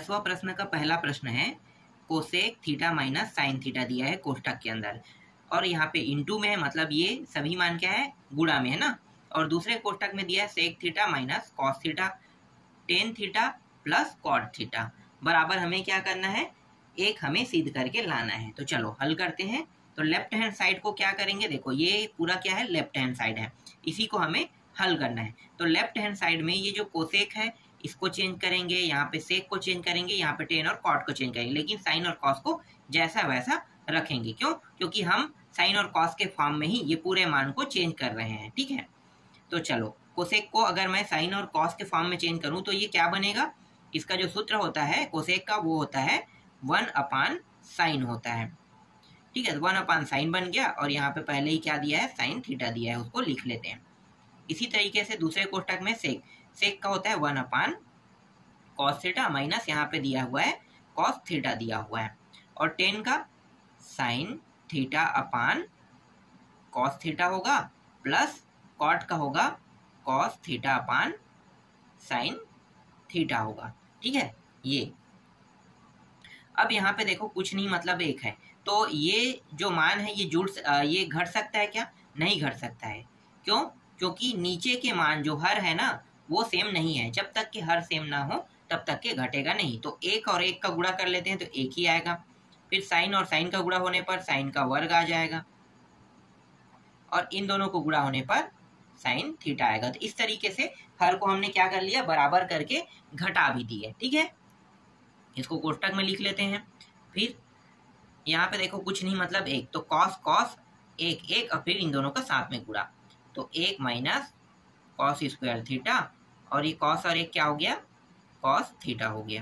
10वां प्रश्न का पहला प्रश्न है cosec theta minus sine theta दिया है कोष्ठक के अंदर, और यहाँ पे इंटू में है, मतलब ये सभी मान क्या है, गुणा में है ना। और दूसरे कोष्ठक में दिया है sec theta minus cos theta tan theta plus cot theta, बराबर हमें क्या करना है, एक हमें सिद्ध करके लाना है। तो चलो हल करते हैं। तो लेफ्ट हैंड साइड को क्या करेंगे, देखो ये पूरा क्या है, लेफ्ट हैंड साइड है, इसी को हमें हल करना है। तो लेफ्ट हैंड साइड में ये जो कोसेक है इसको चेंज करेंगे, यहाँ पे सेक को चेंज करेंगे, यहाँ पे टेन और कॉट को चेंज करेंगे, लेकिन साइन और कॉस को जैसा वैसा रखेंगे। क्यों? क्योंकि हम साइन और कॉस के फॉर्म में ही ये पूरे मान को चेंज कर रहे हैं, ठीक है। तो चलो कोसेक को अगर मैं साइन और कॉस के फॉर्म में चेंज करूं तो ये क्या बनेगा, इसका जो सूत्र होता है कोसेक का वो होता है 1/sin होता है, ठीक है। 1/sin बन गया, और यहाँ पे पहले ही क्या दिया है, साइन थीटा दिया है, उसको लिख लेते हैं। इसी तरीके से दूसरे कोष्ठक में सेक का होता है 1/cos थीटा माइनस यहाँ पे दिया हुआ है cos थीटा दिया हुआ है, और टेन का sine theta upon cos theta होगा, प्लस कॉट का होगा cos theta upon sine theta होगा, ठीक है। ये अब यहाँ पे देखो कुछ नहीं मतलब एक है, तो ये जो मान है ये घट सकता है क्या, नहीं घट सकता है। क्यों? क्योंकि नीचे के मान जो हर है ना वो सेम नहीं है, जब तक कि हर सेम ना हो तब तक के घटेगा नहीं। तो एक और एक का गुणा कर लेते हैं तो एक ही आएगा, फिर साइन और साइन का गुणा होने पर साइन का वर्ग आ जाएगा, और इन दोनों को गुणा होने पर साइन थीटा आएगा। तो इस तरीके से हर को हमने क्या कर लिया, बराबर करके घटा भी दिए, ठीक है। इसको कोष्ठक में लिख लेते हैं। फिर यहाँ पे देखो कुछ नहीं मतलब एक, तो कॉस कॉस एक एक, और फिर इन दोनों का साथ में गुणा, तो एक माइनस कॉस स्क्वायर थीटा, और ये कॉस और एक क्या हो गया, कॉस थीटा हो गया।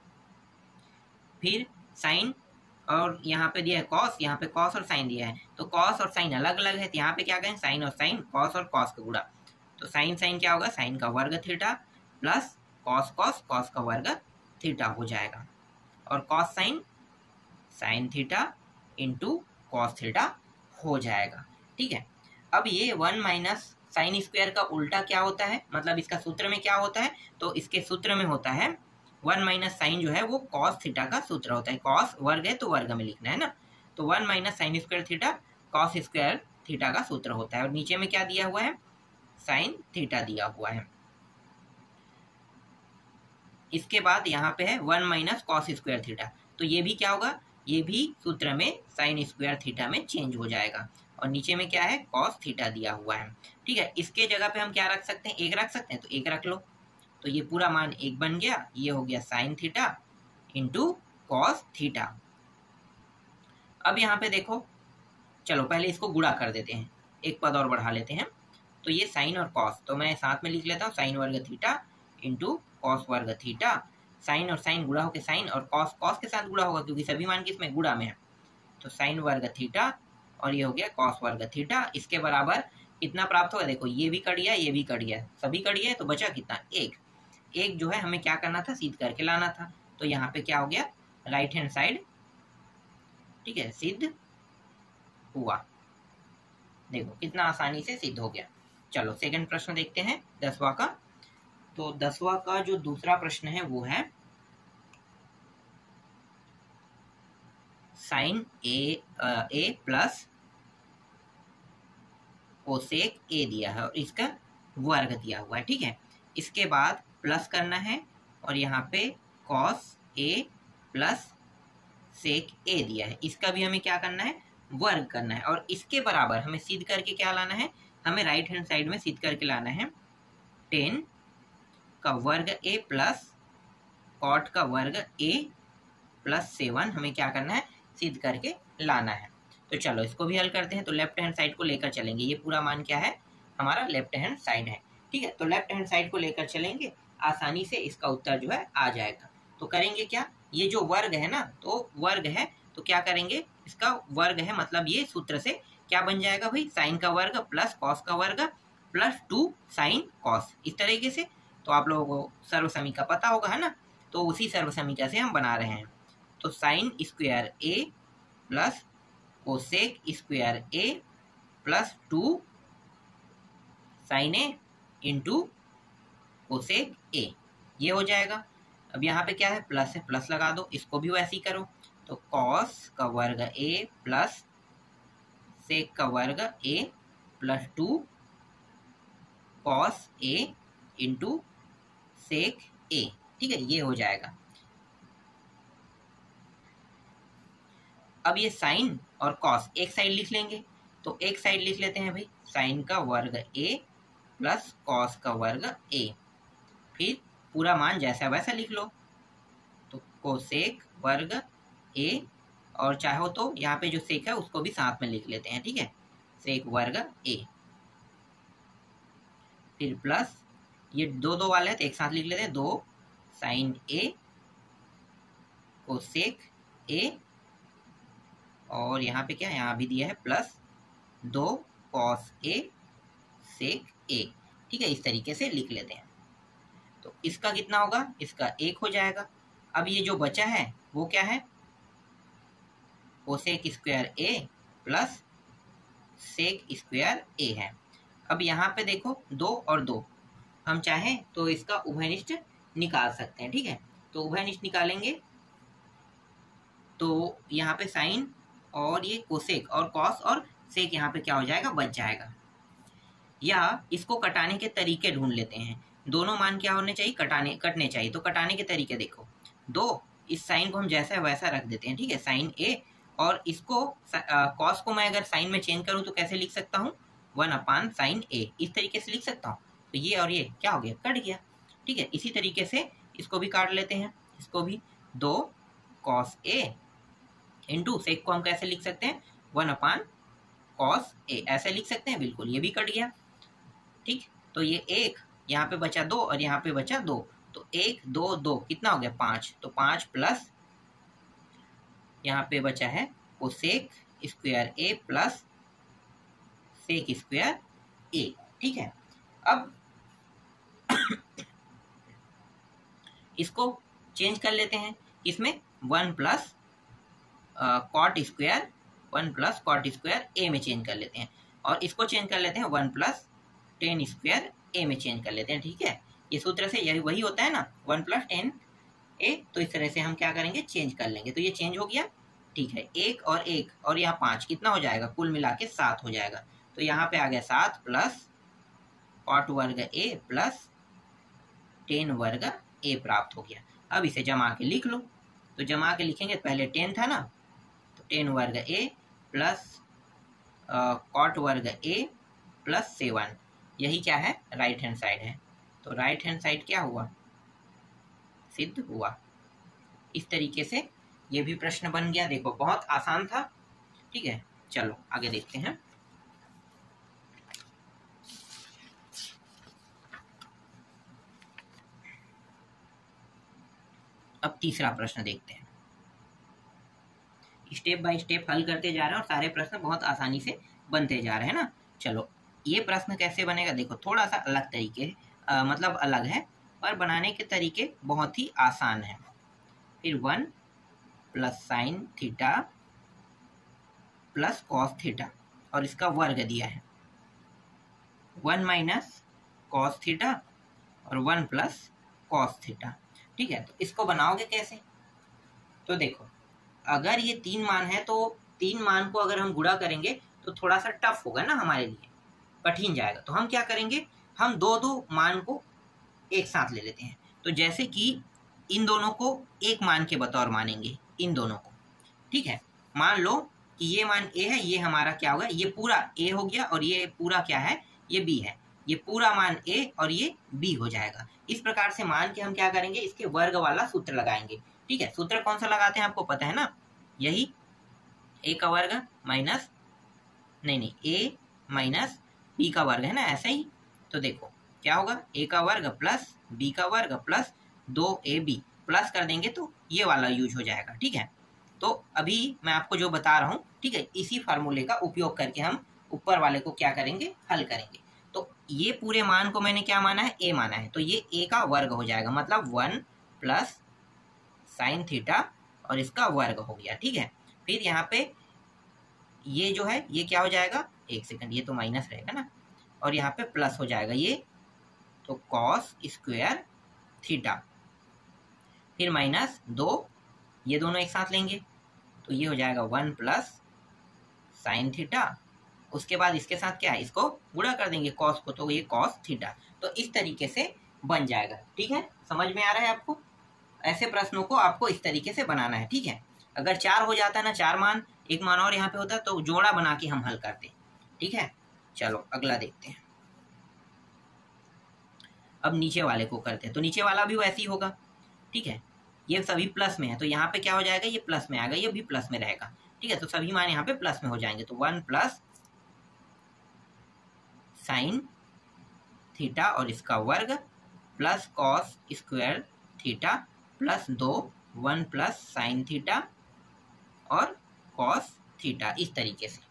फिर साइन, और यहाँ पे दिया है कॉस, यहाँ पे कॉस और साइन दिया है, तो कॉस और साइन अलग अलग है, तो यहाँ पे क्या करें, साइन और साइन, कॉस और कॉस का गुणा, तो साइन साइन क्या होगा, साइन का वर्ग theta plus cos cos cos का वर्ग थीटा हो जाएगा, और cos sine sine theta into cos theta हो जाएगा, ठीक है। अब ये 1 माइनस साइन स्क्वायर का उल्टा क्या होता है, मतलब इसका सूत्र में क्या होता है, तो इसके सूत्र में होता है 1 माइनस साइन जो है वो कॉस थीटा का सूत्र होता है, कॉस वर्ग है तो वर्ग में लिखना है ना, तो 1 minus sine square theta cos square theta का सूत्र होता है, और नीचे में क्या दिया हुआ है, साइन थीटा दिया हुआ है। इसके बाद यहाँ पे है 1 माइनस कॉस स्क्वायर थीटा, तो ये भी क्या होगा, ये भी सूत्र में साइन स्क्वायर थीटा में चेंज हो जाएगा, और नीचे में क्या है, कॉस थीटा दिया हुआ है, ठीक है। इसके जगह पे हम क्या रख सकते हैं, एक रख सकते हैं, तो एक रख लो, तो ये पूरा मान एक बन गया, ये हो गया sine theta into cos theta. अब यहाँ पे देखो, चलो पहले इसको गुणा कर देते हैं, एक पद और बढ़ा लेते हैं, तो ये साइन और कॉस, तो मैं साथ में लिख लेता हूँ साइन वर्ग थीटा इंटू कॉस वर्ग थीटा, साइन और साइन गुणा होकर साइन, और कॉस कॉस के साथ गुणा होगा क्योंकि सभी मान किसमें, गुणा में है, तो साइन वर्ग थीटा, और ये हो गया कॉस वर्ग थीटा। इसके बराबर कितना प्राप्त होगा, देखो ये भी कट गया, ये भी कट गया, सभी कट गया, तो बचा कितना, एक। एक जो है हमें क्या करना था, सिद्ध करके लाना था, तो यहाँ पे क्या हो गया, राइट हैंड साइड, ठीक है, सिद्ध हुआ। देखो कितना आसानी से सिद्ध हो गया। चलो सेकंड प्रश्न देखते हैं 10वां का। तो 10वां का जो दूसरा प्रश्न है वो है sine A plus cosec A दिया है, और इसका वर्ग दिया हुआ है, ठीक है। इसके बाद प्लस करना है, और यहाँ पे कॉस ए प्लस सेक ए दिया है, इसका भी हमें क्या करना है, वर्ग करना है, और इसके बराबर हमें सिद्ध करके क्या लाना है, हमें राइट हैंड साइड में सिद्ध करके लाना है 10 का वर्ग ए प्लस कॉट का वर्ग ए प्लस 7, हमें क्या करना है, सिद्ध करके लाना है। तो चलो इसको भी हल करते हैं। तो लेफ्ट हैंड साइड को लेकर चलेंगे, ये पूरा मान क्या है, हमारा लेफ्ट हैंड साइड है, ठीक है। तो लेफ्ट हैंड साइड को लेकर चलेंगे, आसानी से इसका उत्तर जो है आ जाएगा। तो करेंगे क्या, ये जो वर्ग है ना, तो वर्ग है तो क्या करेंगे, इसका वर्ग है मतलब ये सूत्र से क्या बन जाएगा भाई, साइन का वर्ग प्लस कॉस का वर्ग प्लस 2 साइन कॉस, इस तरीके से। तो आप लोगों को सर्वसमीका पता होगा है ना, तो उसी सर्वसमीका से हम बना रहे हैं। तो sine square A plus cosec square A plus 2 sine A into cosec A, ये हो जाएगा। अब यहाँ पे क्या है, प्लस है, प्लस लगा दो, इसको भी वैसे ही करो। तो कॉस का वर्ग ए प्लस सेक का वर्ग A plus 2 cos A into sec A. ठीक है, ये हो जाएगा। अब ये साइन और कॉस एक साइड लिख लेंगे, तो एक साइड लिख लेते हैं भाई, साइन का वर्ग ए प्लस कॉस का वर्ग ए, फिर पूरा मान जैसा वैसा लिख लो। तो कोसेक वर्ग ए, और चाहो तो यहाँ पे जो सेक है उसको भी साथ में लिख लेते हैं। ठीक है, सेक वर्ग ए, फिर प्लस ये दो दो वाले हैं तो एक साथ लिख लेते हैं, 2 साइन ए कोसेक ए, और यहाँ पे क्या, यहाँ भी दिया है plus 2 cos A sec A. ठीक है, इस तरीके से लिख लेते हैं। तो इसका कितना होगा, इसका 1 हो जाएगा। अब ये जो बचा है वो क्या है, cosec square A plus sec square A है। अब यहाँ पे देखो 2 और 2, हम चाहें तो इसका उभयनिष्ठ निकाल सकते हैं। ठीक है, तो उभयनिष्ठ निकालेंगे तो यहाँ पे साइन और ये कोसेक और कॉस और सेक यहाँ पे क्या हो जाएगा, बच जाएगा। या इसको कटाने के तरीके ढूंढ लेते हैं। दोनों मान क्या होने चाहिए, कटने चाहिए। तो कटाने के तरीके देखो, 2 इस साइन को हम जैसा वैसा रख देते हैं। ठीक है, साइन ए, और इसको कॉस को मैं अगर साइन में चेंज करूं तो कैसे लिख सकता हूं, 1 साइन ए, इस तरीके से लिख सकता हूं। तो ये और ये क्या हो गया, कट गया। ठीक है, इसी तरीके से इसको भी काट लेते हैं, इसको भी 2 कॉस ए इंटू सेक को हम कैसे लिख सकते हैं, 1 कॉस ए, ऐसे लिख सकते हैं। बिल्कुल, ये भी कट गया। ठीक, तो ये 1 यहाँ पे बचा 2 और यहाँ पे बचा 2, तो 1 2 2 कितना हो गया, 5। तो 5 प्लस यहाँ पे बचा है cosec square A plus sec square A. ठीक है, अब इसको चेंज कर लेते हैं, इसमें 1 प्लस कॉट स्क्वायर ए में चेंज कर लेते हैं, और इसको चेंज कर लेते हैं 1 प्लस टेन स्क्वायर ए में चेंज कर लेते हैं। ठीक है, ये सूत्र से यही वही होता है ना, 1 प्लस टेन ए। तो इस तरह से हम क्या करेंगे, चेंज कर लेंगे। तो ये चेंज हो गया। ठीक है, 1 और 1 और यहाँ 5 कितना हो जाएगा, कुल मिला के 7 हो जाएगा। तो यहाँ पे आ गया 7 प्लस कॉट वर्ग ए प्लस टेन वर्ग ए प्राप्त हो गया। अब इसे जमा के लिख लो। तो जमा के लिखेंगे, पहले 10 था ना, तो 10 वर्ग ए प्लस कॉट वर्ग ए प्लस 7, यही क्या है, राइट हैंड साइड है। तो राइट हैंड साइड क्या हुआ, सिद्ध हुआ। इस तरीके से ये भी प्रश्न बन गया। देखो, बहुत आसान था। ठीक है, चलो आगे देखते हैं। अब तीसरा प्रश्न देखते हैं। स्टेप बाय स्टेप हल करते जा रहे हैं और सारे प्रश्न बहुत आसानी से बनते जा रहे हैं ना। चलो, ये प्रश्न कैसे बनेगा, देखो थोड़ा सा अलग तरीके मतलब अलग है, पर बनाने के तरीके बहुत ही आसान है। फिर 1 plus sine theta plus cos theta, और इसका वर्ग दिया है, 1 माइनस कॉस थीटा और 1 प्लस कॉस थीटा। ठीक है, तो इसको बनाओगे कैसे, तो देखो, अगर ये 3 मान है तो 3 मान को अगर हम गुणा करेंगे तो थोड़ा सा टफ होगा ना, हमारे लिए कठिन जाएगा। तो हम क्या करेंगे, हम 2 मान को एक साथ ले लेते हैं। तो जैसे कि इन दोनों को एक मान के बतौर मानेंगे, इन दोनों को। ठीक है, मान लो कि ये मान ए है, ये हमारा क्या होगा, ये पूरा ए हो गया, और ये पूरा क्या है, ये बी है। ये पूरा मान ए और ये बी हो जाएगा। इस प्रकार से मान के हम क्या करेंगे, इसके वर्ग वाला सूत्र लगाएंगे। ठीक है, सूत्र कौन सा लगाते हैं आपको पता है ना, यही ए का वर्ग माइनस नहीं ए माइनस बी का वर्ग है ना, ऐसा ही। तो देखो क्या होगा, ए का वर्ग प्लस बी का वर्ग प्लस 2ab, प्लस कर देंगे तो ये वाला यूज हो जाएगा। ठीक है, तो अभी मैं आपको जो बता रहा हूँ, ठीक है, इसी फार्मूले का उपयोग करके हम ऊपर वाले को क्या करेंगे, हल करेंगे। तो ये पूरे मान को मैंने क्या माना है, ए माना है, तो ये ए का वर्ग हो जाएगा, मतलब 1 प्लस साइन थीटा और इसका वर्ग हो गया। ठीक है, फिर यहाँ पे ये जो है ये क्या हो जाएगा, एक सेकंड, ये तो माइनस रहेगा ना, और यहाँ पे प्लस हो जाएगा ये, तो कॉस स्क्वायर थीटा फिर माइनस 2, ये दोनों एक साथ लेंगे तो ये हो जाएगा 1 प्लस साइन थीटा। उसके बाद इसके साथ क्या है, इसको गुणा कर देंगे कॉस को, तो ये कॉस थीटा। तो इस तरीके से बन जाएगा। ठीक है, समझ में आ रहा है आपको? ऐसे प्रश्नों को आपको इस तरीके से बनाना है। ठीक है, अगर 4 हो जाता है ना, 4 मान, एक मान और यहाँ पे होता तो जोड़ा बना के हम हल करते। ठीक है, चलो अगला देखते हैं। अब नीचे वाले को करते हैं, तो नीचे वाला भी वैसे ही होगा। ठीक है, ये सभी प्लस में है तो यहाँ पे क्या हो जाएगा, ये प्लस में आएगा, ये भी प्लस में रहेगा। ठीक है, तो सभी मान यहाँ पे प्लस में हो जाएंगे। तो 1 प्लस साइन थीटा और इसका वर्ग plus cos square theta plus 2, 1 plus sine theta और कॉस थीटा, इस तरीके से।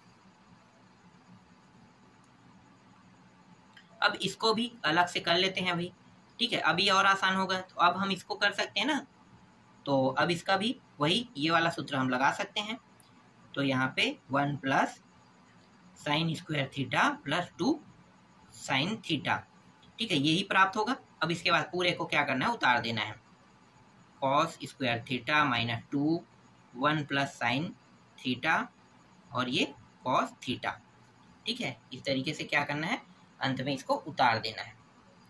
अब इसको भी अलग से कर लेते हैं भाई। ठीक है, अब ये और आसान होगा, तो अब हम इसको कर सकते हैं ना। तो अब इसका भी वही ये वाला सूत्र हम लगा सकते हैं। तो यहाँ पे 1 plus sine square theta plus 2 sine theta. ठीक है, यही प्राप्त होगा। अब इसके बाद पूरे को क्या करना है, उतार देना है। Cos square theta minus 2, 1 plus sine theta और ये कॉस थीटा। ठीक है, इस तरीके से क्या करना है, अंत में इसको उतार देना है।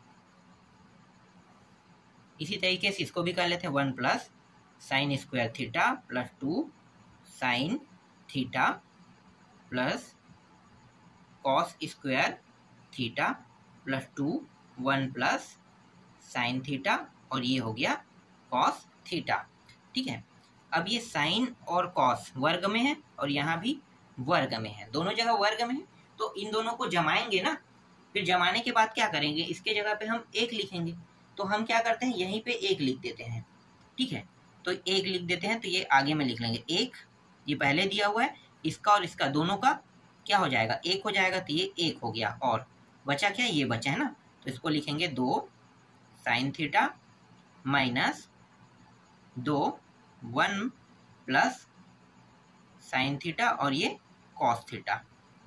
इसी तरीके से इसको भी कर लेते हैं। 1 plus sine square theta plus 2 sine theta plus cos square theta plus 2, 1 plus sine theta और ये हो गया कॉस थीटा। ठीक है, अब ये साइन और कॉस वर्ग में है और यहाँ भी वर्ग में है, दोनों जगह वर्ग में है। तो इन दोनों को जमाएंगे ना, फिर जमाने के बाद क्या करेंगे, इसके जगह पे हम 1 लिखेंगे। तो हम क्या करते हैं, यहीं पे 1 लिख देते हैं। ठीक है, तो 1 लिख देते हैं, तो ये आगे में लिख लेंगे 1, ये पहले दिया हुआ है, इसका और इसका दोनों का क्या हो जाएगा, 1 हो जाएगा। तो ये 1 हो गया और बचा क्या, ये बचा है ना, तो इसको लिखेंगे 2 sine theta minus 2 1 plus sine theta और ये कॉस थीटा।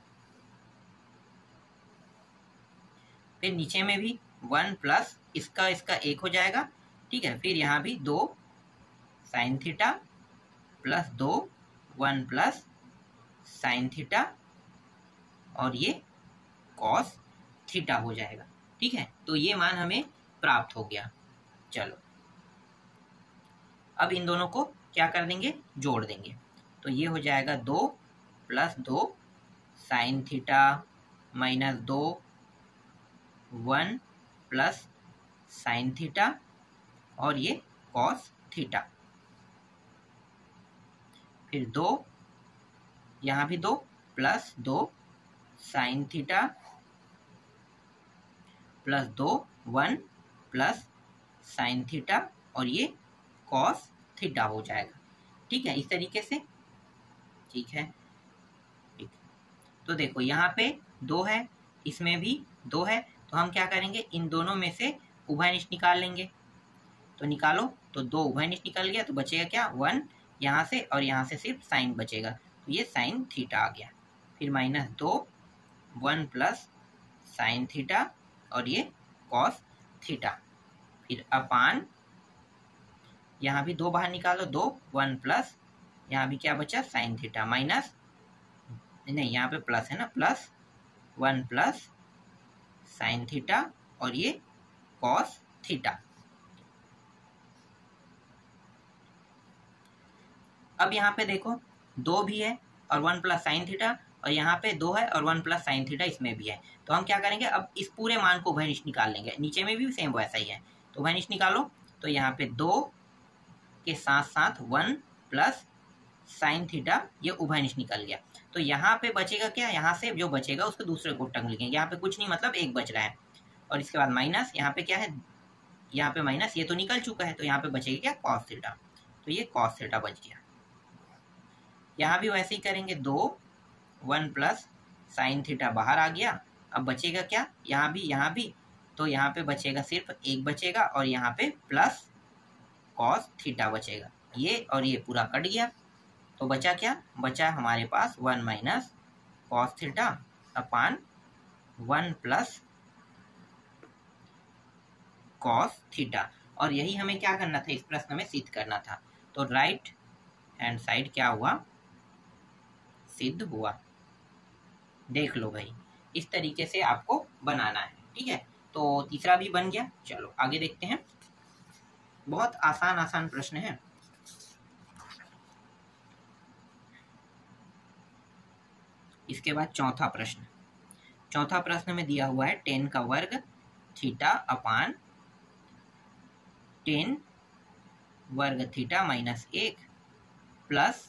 फिर नीचे में भी 1 प्लस इसका 1 हो जाएगा। ठीक है, फिर यहाँ भी 2 sine theta plus 2 1 plus sine theta और ये कॉस थीटा हो जाएगा। ठीक है, तो ये मान हमें प्राप्त हो गया। चलो अब इन दोनों को क्या कर देंगे, जोड़ देंगे। तो ये हो जाएगा 2 plus 2 sine theta minus 2 1 plus sine theta और ये कॉस थीटा। फिर 2, यहाँ भी 2 plus 2 sine theta plus 2 1 plus sine theta और ये कॉस थीटा हो जाएगा। ठीक है, इस तरीके से। ठीक है, ठीक। तो देखो यहाँ पे 2 है, इसमें भी 2 है, तो हम क्या करेंगे, इन दोनों में से उभयनिष्ठ निकाल लेंगे। तो निकालो, तो 2 उभयनिष्ठ निकल गया, तो बचेगा क्या, 1 यहाँ से और यहाँ से सिर्फ साइन बचेगा, तो ये साइन थीटा आ गया। फिर माइनस 2 1 प्लस साइन थीटा और ये कॉस थीटा। फिर अपान, यहाँ भी 2 बाहर निकालो, 2 1 प्लस, यहाँ भी क्या बचा, साइन थीटा माइनस, नहीं यहाँ पे प्लस है ना, प्लस 1 प्लस साइन थीटा और ये कॉस थीटा। अब यहाँ पे देखो 2 भी है और 1 प्लस साइन थीटा और यहाँ पे 2 है और 1 प्लस साइन थीटा इसमें भी है। तो हम क्या करेंगे, अब इस पूरे मान को उभयनिष्ठ निकाल लेंगे। नीचे में भी सेम वैसा ही है, तो उभयनिष्ठ निकालो। तो यहाँ पे 2 के साथ साथ 1 प्लस साइन थीटा ये उभयनिष्ठ निकल गया। तो यहाँ पे बचेगा क्या, यहाँ से जो बचेगा उसको दूसरे को टर्म लिखेंगे। यहाँ पे कुछ नहीं, मतलब 1 बच रहा है और इसके बाद माइनस, यहाँ पे क्या है, यहाँ पे माइनस, ये तो निकल चुका है, तो यहाँ पे बचेगा क्या, कॉस थीटा। तो ये कॉस थीटा बच गया। यहाँ भी वैसे ही करेंगे, 2 1 प्लस साइन थीटा बाहर आ गया। अब बचेगा क्या, यहाँ भी, तो यहाँ पे बचेगा सिर्फ 1 बचेगा और यहाँ पे प्लस कॉस थीटा बचेगा। ये और ये पूरा कट गया, तो बचा क्या, बचा हमारे पास 1 minus cos theta upon 1 plus cos theta. और यही हमें क्या करना था, इस प्रश्न में सिद्ध करना था। तो राइट हैंड साइड क्या हुआ, सिद्ध हुआ। देख लो भाई, इस तरीके से आपको बनाना है, ठीक है। तो तीसरा भी बन गया। चलो आगे देखते हैं, बहुत आसान आसान प्रश्न है। इसके बाद चौथा प्रश्न। चौथा प्रश्न में दिया हुआ है 10 का वर्ग थीटा अपान 10 वर्ग थीटा माइनस 1 प्लस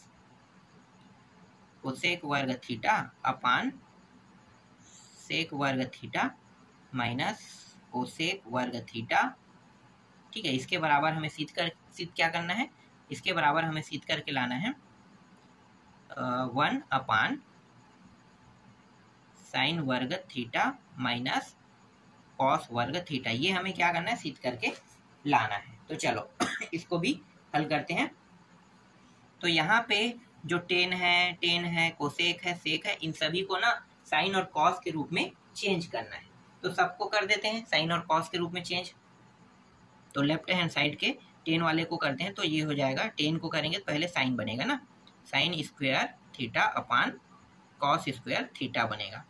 कोसेक वर्ग थीटा अपान सेक वर्ग थीटा माइनस कोसेक वर्ग थीटा, ठीक है। इसके बराबर हमें सिद्ध क्या करना है, इसके बराबर हमें सिद्ध करके लाना है 1 अपान साइन वर्ग थीटा माइनस कॉस वर्ग थीटा। ये हमें क्या करना है, सिद्ध करके लाना है। तो चलो इसको भी हल करते हैं। तो यहाँ पे जो टेन है कोसेक है सेक है, इन सभी को ना साइन और कॉस के रूप में चेंज करना है। तो सबको कर देते हैं साइन और कॉस के रूप में चेंज। तो लेफ्ट हैंड साइड के टेन वाले को करते हैं, तो ये हो जाएगा, टेन को करेंगे तो पहले साइन बनेगा ना, sine square theta upon cos square theta बनेगा।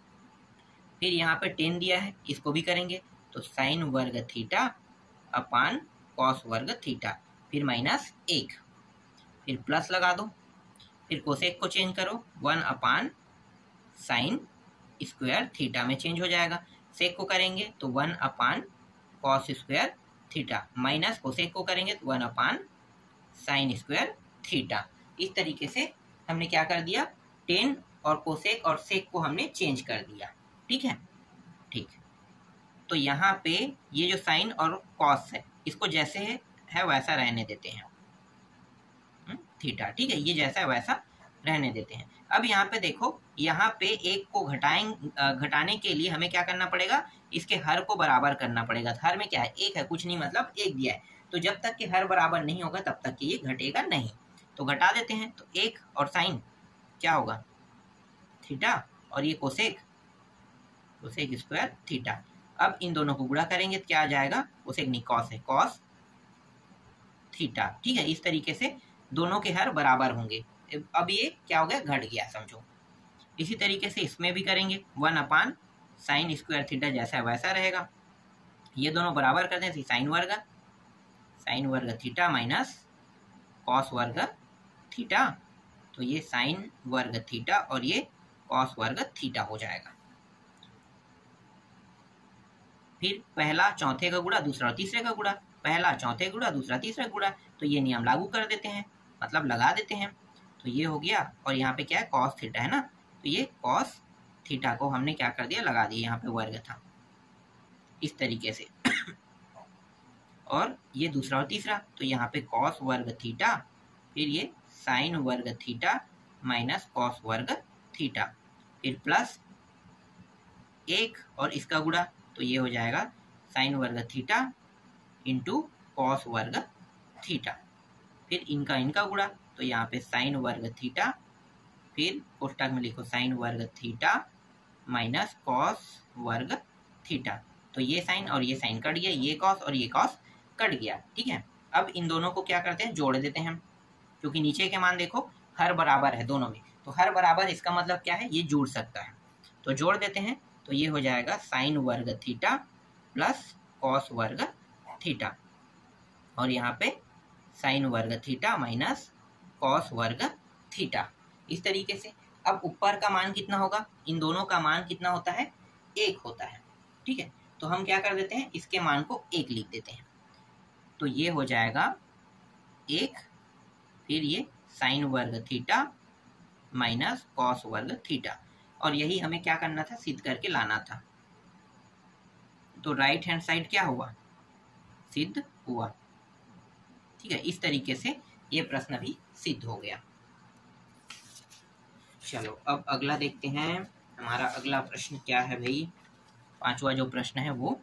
फिर यहाँ पे 10 दिया है, इसको भी करेंगे, तो साइन वर्ग थीटा अपान कॉस वर्ग थीटा, फिर माइनस 1, फिर प्लस लगा दो, फिर कोसेक को चेंज करो 1 अपान साइन स्क्वायर थीटा में चेंज हो जाएगा। सेक को करेंगे तो 1 upon cos square theta, minus cosec को करेंगे तो 1 अपान साइन स्क्वायर थीटा। इस तरीके से हमने क्या कर दिया, टेन और कोसेक और सेक को हमने चेंज कर दिया, ठीक है। ठीक, तो यहाँ पे ये जो साइन और कॉस है, इसको जैसे है वैसा रहने देते हैं, थीटा, ठीक है, ये जैसा है वैसा रहने देते हैं। अब यहाँ पे देखो, यहाँ पे एक को घटाने के लिए हमें क्या करना पड़ेगा, इसके हर को बराबर करना पड़ेगा। हर में क्या है, एक है, कुछ नहीं, मतलब एक दिया है। तो जब तक कि हर बराबर नहीं होगा तब तक कि ये घटेगा नहीं। तो घटा देते हैं, तो एक और साइन क्या होगा थीटा, और ये कोसेक स्क्वायर थीटा। अब इन दोनों को गुणा करेंगे तो क्या आ जाएगा, कोसेक नहीं कॉस है, कॉस थीटा, ठीक है। इस तरीके से दोनों के हर बराबर होंगे। अब ये क्या हो गया, घट गया समझो। इसी तरीके से इसमें भी करेंगे, 1 अपान साइन स्क्वायर थीटा जैसा है वैसा रहेगा। ये दोनों बराबर करते हैं, साइन वर्ग थीटा माइनस कॉस वर्ग थीटा, तो ये साइन वर्ग थीटा और ये कॉस वर्ग थीटा हो जाएगा। फिर पहला चौथे का गुणा, दूसरा तीसरे का गुणा, पहला चौथे गुणा, दूसरा तीसरे गुणा। तो ये नियम लागू कर देते हैं, मतलब लगा देते हैं। तो ये हो गया, और यहाँ पे क्या है, कॉस थीटा है ना, तो ये कॉस थीटा को हमने क्या कर दिया, लगा दिया, यहाँ पे वर्ग था, इस तरीके से। और ये दूसरा और तीसरा, तो यहाँ पे कॉस वर्ग थीटा, फिर ये साइन वर्ग थीटा माइनस कॉस वर्ग थीटा, फिर प्लस 1 और इसका गुणा, तो ये हो जाएगा साइन वर्ग थीटा इंटू कॉस वर्ग थीटा, फिर इनका गुणा, तो यहाँ पे साइन वर्ग थीटा, फिर कोष्टक में लिखो साइन वर्ग थीटा माइनस कॉस वर्ग थीटा। तो ये साइन और ये साइन कट गया, ये कॉस और ये कॉस कट गया, ठीक है। अब इन दोनों को क्या करते हैं, जोड़ देते हैं, क्योंकि नीचे के मान देखो हर बराबर है दोनों में, तो हर बराबर इसका मतलब क्या है, ये जुड़ सकता है। तो जोड़ देते हैं, तो ये हो जाएगा साइन वर्ग थीटा प्लस कॉस वर्ग थीटा, और यहाँ पे साइन वर्ग थीटा माइनस कॉस वर्ग थीटा, इस तरीके से। अब ऊपर का मान कितना होगा, इन दोनों का मान कितना होता है, 1 होता है, ठीक है। तो हम क्या कर देते हैं, इसके मान को 1 लिख देते हैं, तो ये हो जाएगा 1, फिर ये साइन वर्ग थीटा माइनस कॉस वर्ग थीटा, और यही हमें क्या करना था, सिद्ध करके लाना था। तो राइट हैंड साइड क्या हुआ, सिद्ध हुआ, ठीक है। इस तरीके से ये प्रश्न भी सिद्ध हो गया। चलो अब अगला देखते हैं, हमारा अगला प्रश्न क्या है भाई, पांचवा जो प्रश्न है वो,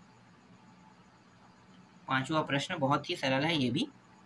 पांचवा प्रश्न बहुत ही सरल है, ये भी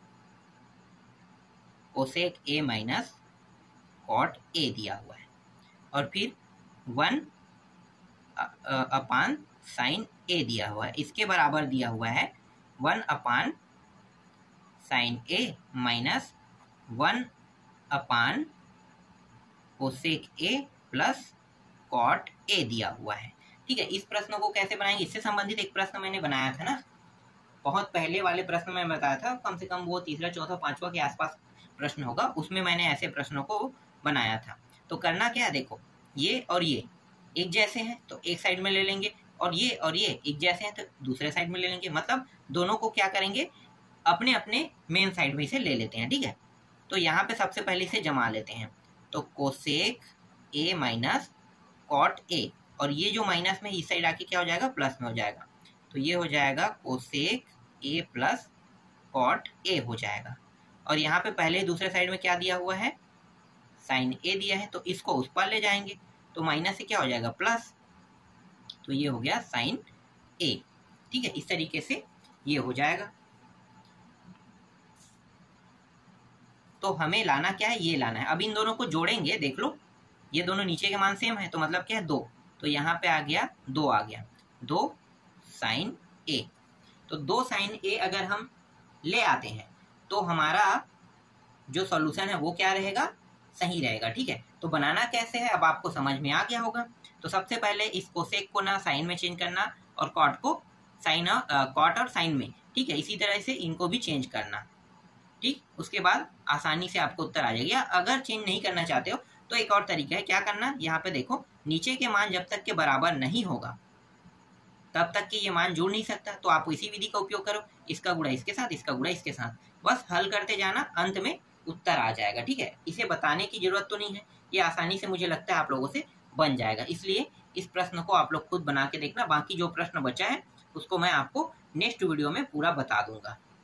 cosec A minus cot A दिया हुआ है, और फिर 1 अपान साइन ए दिया हुआ है, इसके बराबर दिया हुआ है 1 upon sine A minus 1 upon cosec A plus cot A दिया हुआ है। ठीक है, इस प्रश्न को कैसे बनाएंगे, इससे संबंधित एक प्रश्न मैंने बनाया था ना, बहुत पहले वाले प्रश्न में बताया था, कम से कम वो तीसरा चौथा पांचवा के आसपास प्रश्न होगा, उसमें मैंने ऐसे प्रश्नों को बनाया था। तो करना क्या है, देखो ये और ये एक जैसे हैं तो एक साइड में ले लेंगे, और ये एक जैसे हैं तो दूसरे साइड में ले लेंगे, मतलब दोनों को क्या करेंगे, अपने अपने मेन साइड में से ले लेते हैं। ठीक है, तो यहाँ पे सबसे पहले इसे जमा लेते हैं, तो cosec A minus cot A, और ये जो माइनस में इस साइड आके क्या हो जाएगा, प्लस में हो जाएगा, तो ये हो जाएगा cosec A plus cot A हो जाएगा। और यहाँ पे पहले दूसरे साइड में क्या दिया हुआ है, साइन ए दिया है, तो इसको उस पर ले जाएंगे, तो माइनस से क्या हो जाएगा प्लस, तो ये हो गया साइन ए। ठीक है, इस तरीके से ये हो जाएगा। तो हमें लाना क्या है, ये लाना है। अब इन दोनों को जोड़ेंगे, देख लो ये दोनों नीचे के मान सेम है, तो मतलब क्या है 2, तो यहाँ पे आ गया 2 आ गया, 2 साइन ए। तो 2 साइन ए अगर हम ले आते हैं तो हमारा जो सॉल्यूशन है वो क्या रहेगा, सही रहेगा। ठीक है, तो बनाना कैसे है अब आपको समझ में आ गया होगा। तो सबसे पहले इस कोसेक को ना साइन में चेंज करना, और कॉट को साइन, कॉट और साइन में। ठीक है, इसी तरह से इनको भी चेंज करना। ठीक, उसके बाद आसानी से आपको उत्तर आ जाएगा। अगर चेंज नहीं करना चाहते हो तो एक और तरीका है, क्या करना, यहाँ पे देखो नीचे के मान जब तक के बराबर नहीं होगा तब तक कि ये मान जुड़ नहीं सकता, तो आप इसी विधि का उपयोग करो, इसका गुणा इसके साथ, इसका गुणा इसके साथ, बस हल करते जाना, अंत में उत्तर आ जाएगा। ठीक है, इसे बताने की जरूरत तो नहीं है, ये आसानी से मुझे लगता है आप लोगों से बन जाएगा। इसलिए इस प्रश्न को आप लोग खुद बना के देखना, बाकी जो प्रश्न बचा है उसको मैं आपको नेक्स्ट वीडियो में पूरा बता दूंगा।